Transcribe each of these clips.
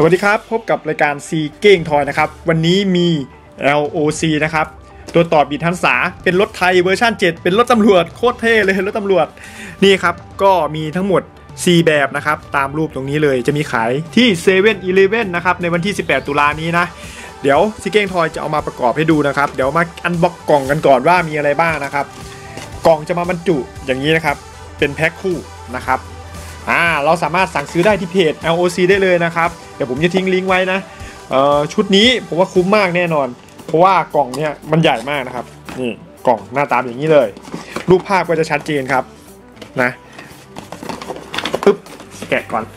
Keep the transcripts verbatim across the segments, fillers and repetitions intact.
สวัสดีครับพบกับรายการซีเก้งทอยนะครับวันนี้มี แอล โอ ซี นะครับตัวต่อบีทันษาเป็นรถไทยเวอร์ชันเจ็ดเป็นรถตำรวจโคตรเท่เลยรถตำรวจนี่ครับก็มีทั้งหมดสี่แบบนะครับตามรูปตรงนี้เลยจะมีขายที่ เซเว่นอีเลฟเว่น นะครับในวันที่สิบแปดตุลานี้นะเดี๋ยวซีเก้งทอยจะเอามาประกอบให้ดูนะครับเดี๋ยวมาอันบ็อกกล่องกันก่อนว่ามีอะไรบ้างนะครับกล่องจะมาบรรจุอย่างนี้นะครับเป็นแพ็คคู่นะครับอ่าเราสามารถสั่งซื้อได้ที่เพจ แอล โอ ซี ได้เลยนะครับเดี๋ยวผมจะทิ้งลิงก์ไว้นะเอ่อชุดนี้ผมว่าคุ้มมากแน่นอนเพราะว่ากล่องเนี่ยมันใหญ่มากนะครับนี่กล่องหน้าตาอย่างนี้เลยรูปภาพก็จะชัดเจนครับนะปึ๊บแกะก่อน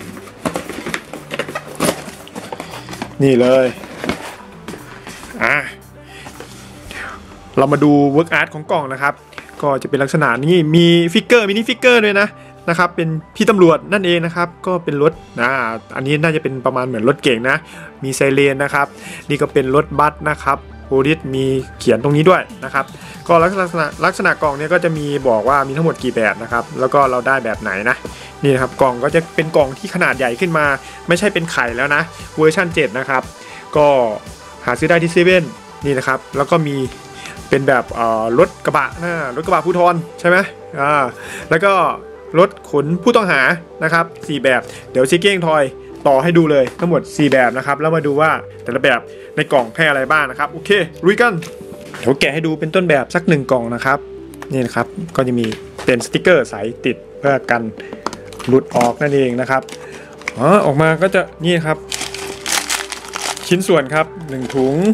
นี่เลยอ่ะเรามาดูเวิร์กอาร์ตของกล่องนะครับก็จะเป็นลักษณะนี้มีฟิกเกอร์มินิฟิกเกอร์ด้วยนะนะครับเป็นพี่ตำรวจนั่นเองนะครับก็เป็นรถนะอันนี้น่าจะเป็นประมาณเหมือนรถเก่งนะมีไซเรนนะครับนี่ก็เป็นรถบัสนะครับโพลิสมีเขียนตรงนี้ด้วยนะครับก็ลักษณะลักษณะกล่องนี้ก็จะมีบอกว่ามีทั้งหมดกี่แบบนะครับแล้วก็เราได้แบบไหนนะนี่นะครับกล่องก็จะเป็นกล่องที่ขนาดใหญ่ขึ้นมาไม่ใช่เป็นไข่แล้วนะเวอร์ชันเจ็ดนะครับก็หาซื้อได้ที่เซเว่นนี่นะครับแล้วก็มีเป็นแบบรถกระบะนะรถกระบะผู้ทอนใช่ไหมอ่าแล้วก็รถขนผู้ต้องหานะครับสี่แบบเดี๋ยวซีเก้งทอยต่อให้ดูเลยทั้งหมดสี่แบบนะครับแล้วมาดูว่าแต่ละแบบในกล่องให้อะไรบ้างนะครับโอเคลุยกันเดี๋ยวแกะให้ดูเป็นต้นแบบสักหนึ่งกล่องนะครับนี่นะครับก็จะมีเป็นสติกเกอร์ใสติดเพื่อกันหลุดออกนั่นเองนะครับอ๋อออกมาก็จะนี่ครับชิ้นส่วนครับหนึ่งถุง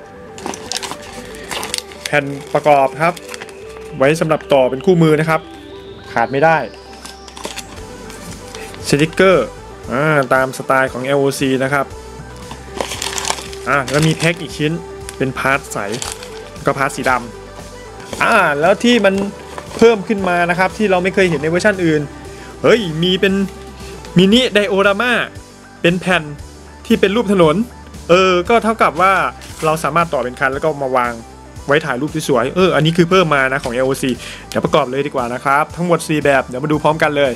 แผ่นประกอบครับไว้สำหรับต่อเป็นคู่มือนะครับขาดไม่ได้สติกเกอร์ตามสไตล์ของ แอล โอ ซี นะครับอ่าแล้วมีแพ็คอีกชิ้นเป็นพาร์ทใสก็พาร์ทสีดำอ่าแล้วที่มันเพิ่มขึ้นมานะครับที่เราไม่เคยเห็นในเวอร์ชันอื่นเฮ้ยมีเป็นมินิไดโอรามาเป็นแผ่นที่เป็นรูปถนนเออก็เท่ากับว่าเราสามารถต่อเป็นคันแล้วก็มาวางไว้ถ่ายรูปสวยๆเอออันนี้คือเพิ่มมานะของ แอล โอ ซี เดี๋ยวประกอบเลยดีกว่านะครับทั้งหมดสี่แบบเดี๋ยวมาดูพร้อมกันเลย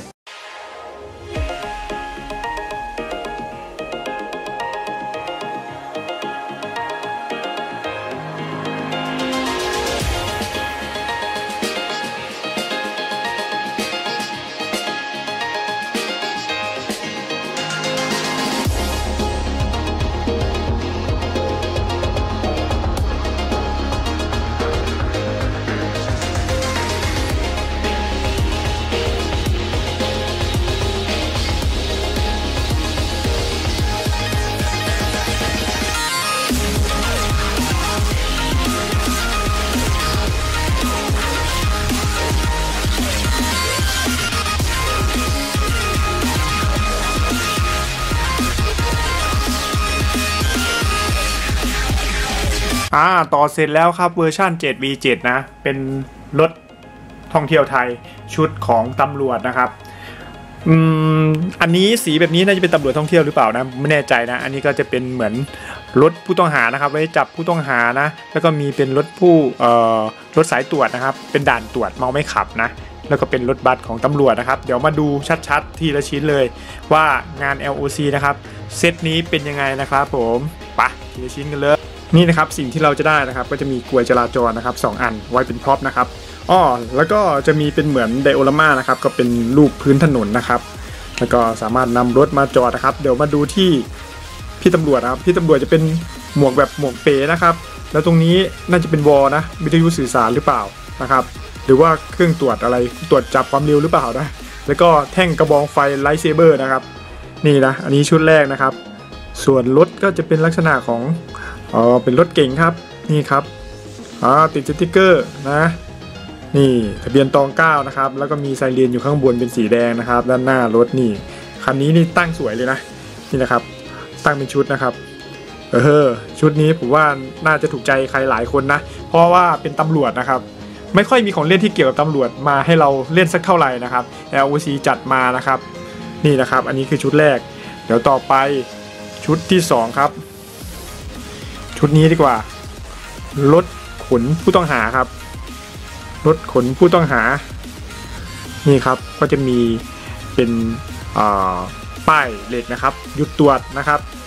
อ่าต่อเสร็จแล้วครับเวอร์ชัน เจ็ด วี เจ็ด นะเป็นรถท่องเที่ยวไทยชุดของตำรวจนะครับอืมอันนี้สีแบบนี้น่าจะเป็นตำรวจท่องเที่ยวหรือเปล่านะไม่แน่ใจนะอันนี้ก็จะเป็นเหมือนรถผู้ต้องหานะครับไว้จับผู้ต้องหานะแล้วก็มีเป็นรถผู้เอ่อรถสายตรวจนะครับเป็นด่านตรวจเมาไม่ขับนะแล้วก็เป็นรถบัสของตำรวจนะครับเดี๋ยวมาดูชัดๆทีละชิ้นเลยว่างาน แอล โอ ซี นะครับเซตนี้เป็นยังไงนะครับผมไปทีละชิ้นกันเลยนี่นะครับสิ่งที่เราจะได้นะครับก็จะมีกลวยจราจรนะครับสองอันไว้เป็นพร็อพนะครับอ้อแล้วก็จะมีเป็นเหมือนไดโอรามานะครับก็เป็นรูปพื้นถนนนะครับแล้วก็สามารถนำรถมาจอดนะครับเดี๋ยวมาดูที่พี่ตำรวจนะครับพี่ตำรวจจะเป็นหมวกแบบหมวกเป๋นะครับแล้วตรงนี้น่าจะเป็นวอลนะวิทยุสื่อสารหรือเปล่านะครับหรือว่าเครื่องตรวจอะไรตรวจจับความเร็วหรือเปล่านะแล้วก็แท่งกระบองไฟไลท์เซเบอร์นะครับนี่นะอันนี้ชุดแรกนะครับส่วนรถก็จะเป็นลักษณะของอ๋อเป็นรถเก๋งครับนี่ครับอ๋อติดสติ๊กเกอร์นะนี่ทะเบียนตองเก้านะครับแล้วก็มีไซเรนอยู่ข้างบนเป็นสีแดงนะครับด้านหน้ารถนี่คันนี้นี่ตั้งสวยเลยนะนี่นะครับตั้งเป็นชุดนะครับเออชุดนี้ผมว่าน่าจะถูกใจใครหลายคนนะเพราะว่าเป็นตำรวจนะครับไม่ค่อยมีของเล่นที่เกี่ยวกับตำรวจมาให้เราเล่นสักเท่าไหร่นะครับ แอล โอ ซี จัดมานะครับนี่นะครับอันนี้คือชุดแรกเดี๋ยวต่อไปชุดที่สองครับชุดนี้ดีกว่ารถขนผู้ต้องหาครับรถขนผู้ต้องหานี่ครับก็จะมีเป็นป้ายเหล็กนะครับหยุดตรวจนะครับ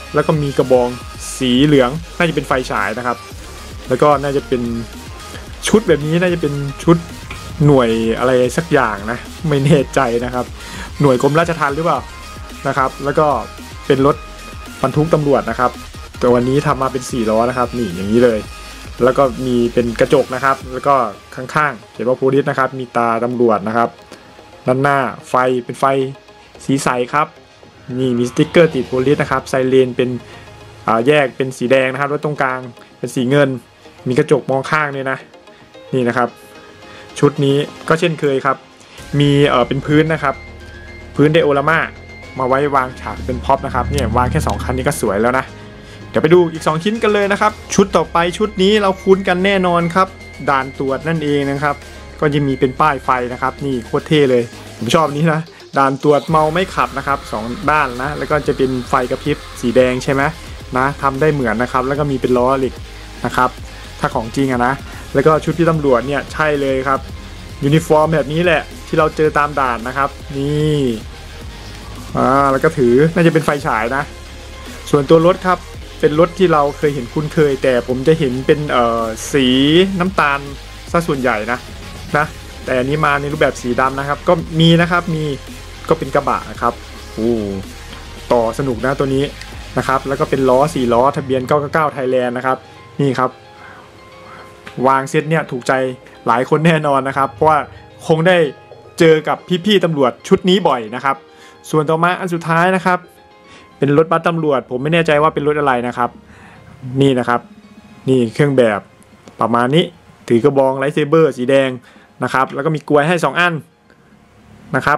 แล้วก็มีกระบองสีเหลืองน่าจะเป็นไฟฉายนะครับแล้วก็น่าจะเป็นชุดแบบนี้น่าจะเป็นชุดหน่วยอะไรสักอย่างนะไม่แน่ใจนะครับหน่วยกรมราชทัณฑ์หรือเปล่านะครับแล้วก็เป็นรถบรรทุกตำรวจนะครับแต่วันนี้ทำมาเป็นสี่ล้อนะครับนี่อย่างนี้เลยแล้วก็มีเป็นกระจกนะครับแล้วก็ข้างๆเขียนว่าโพลิสนะครับมีตาตำรวจนะครับด้านหน้าไฟเป็นไฟสีใสครับนี่มีสติ๊กเกอร์ติดโพลิสนะครับไซเรนเป็นแยกเป็นสีแดงนะครับแล้วตรงกลางเป็นสีเงินมีกระจกมองข้างเนี่ยนะนี่นะครับชุดนี้ก็เช่นเคยครับมีเออเป็นพื้นนะครับพื้นไดโอรามามาไว้วางฉากเป็นพ็อปนะครับเนี่ยวางแค่สองคันนี้ก็สวยแล้วนะเดี๋ยวไปดูอีกสองชิ้นกันเลยนะครับชุดต่อไปชุดนี้เราคุ้นกันแน่นอนครับด่านตรวจนั่นเองนะครับก็จะมีเป็นป้ายไฟนะครับนี่โคตรเท่เลยผมชอบนี้นะด่านตรวจเมาไม่ขับนะครับสองด้านนะแล้วก็จะเป็นไฟกระพริบสีแดงใช่ไหมนะทำได้เหมือนนะครับแล้วก็มีเป็นล้อเหล็กนะครับถ้าของจริงอะนะแล้วก็ชุดพี่ตำรวจเนี่ยใช่เลยครับยูนิฟอร์มแบบนี้แหละที่เราเจอตามด่านนะครับนี่อ่าแล้วก็ถือน่าจะเป็นไฟฉายนะส่วนตัวรถครับเป็นรถที่เราเคยเห็นคุ้นเคยแต่ผมจะเห็นเป็นเอ่อสีน้ำตาลซะส่วนใหญ่นะนะแต่อันนี้มาในรูปแบบสีดำนะครับก็มีนะครับมีก็เป็นกระบะนะครับโอ้ต่อสนุกนะตัวนี้นะครับแล้วก็เป็นล้อสี่ล้อทะเบียนเก้าเก้าเก้าไทยแลนด์นะครับนี่ครับวางเซตเนี่ยถูกใจหลายคนแน่นอนนะครับเพราะว่าคงได้เจอกับพี่ๆตำรวจชุดนี้บ่อยนะครับส่วนต่อมาอันสุดท้ายนะครับเป็นรถบัสตำรวจผมไม่แน่ใจว่าเป็นรถอะไรนะครับนี่นะครับนี่เครื่องแบบประมาณนี้ถือกระบองไลท์เซเบอร์สีแดงนะครับแล้วก็มีกลวยให้สองอันนะครับ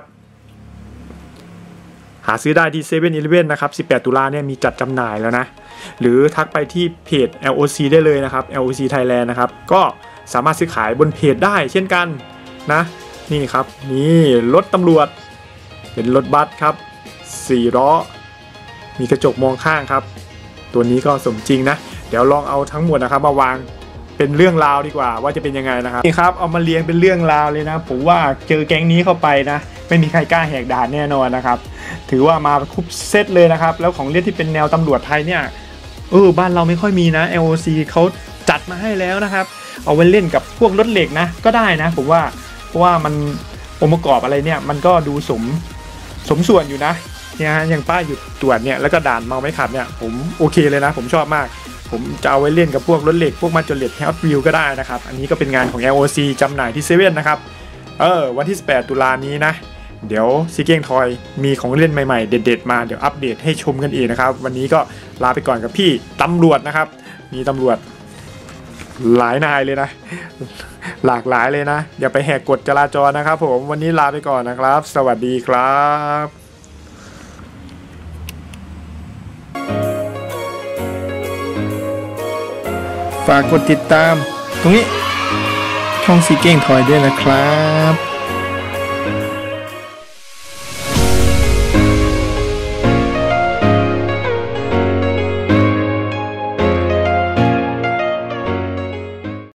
หาซื้อได้ที่ เซเว่น อีเลฟเว่น นะครับสิบแปดตุลาเนี่ยมีจัดจำหน่ายแล้วนะหรือทักไปที่เพจ แอล โอ ซี ได้เลยนะครับ แอล โอ ซี Thailand นะครับก็สามารถซื้อขายบนเพจได้เช่นกันนะนี่ครับนี่รถตำรวจเป็นรถบัสครับสี่ล้อมีกระจกมองข้างครับตัวนี้ก็สมจริงนะเดี๋ยวลองเอาทั้งหมดนะครับมาวางเป็นเรื่องราวดีกว่าว่าจะเป็นยังไงนะครับนี่ครับเอามาเรียงเป็นเรื่องราวเลยนะผมว่าเจอแก๊งนี้เข้าไปนะไม่มีใครกล้าแหกด่านแน่นอนนะครับถือว่ามาครบเซตเลยนะครับแล้วของเล่นที่เป็นแนวตำรวจไทยเนี่ยเออบ้านเราไม่ค่อยมีนะ แอล โอ ซี เขาจัดมาให้แล้วนะครับเอาไว้เล่นกับพวกรถเหล็กนะก็ได้นะผมว่าเพราะว่ามันองค์ประกอบอะไรเนี่ยมันก็ดูสมสมส่วนอยู่นะเนี่ยอย่างป้ายหยุดตรวจเนี่ยแล้วก็ด่านเมาไม่ขับเนี่ยผมโอเคเลยนะผมชอบมากผมจะเอาไว้เล่นกับพวกรถเหล็กพวกมาจนเหล็กแฮปวิวก็ได้นะครับอันนี้ก็เป็นงานของ แอล โอ ซี จำหน่ายที่เซเว่นนะครับเออวันที่สิบแปดตุลานี้นะเดี๋ยวซีเก้งทอยมีของเล่นใหม่ๆเด็ดๆมาเดี๋ยวอัปเดตให้ชมกันอีกนะครับวันนี้ก็ลาไปก่อนกับพี่ตำรวจนะครับมีตำรวจหลายนายเลยนะหลากหลายเลยนะอย่าไปแหกกฎจราจรนะครับผมวันนี้ลาไปก่อนนะครับสวัสดีครับฝากกดติดตามตรงนี้ช่องซีเก้งทอยด้วยนะครับ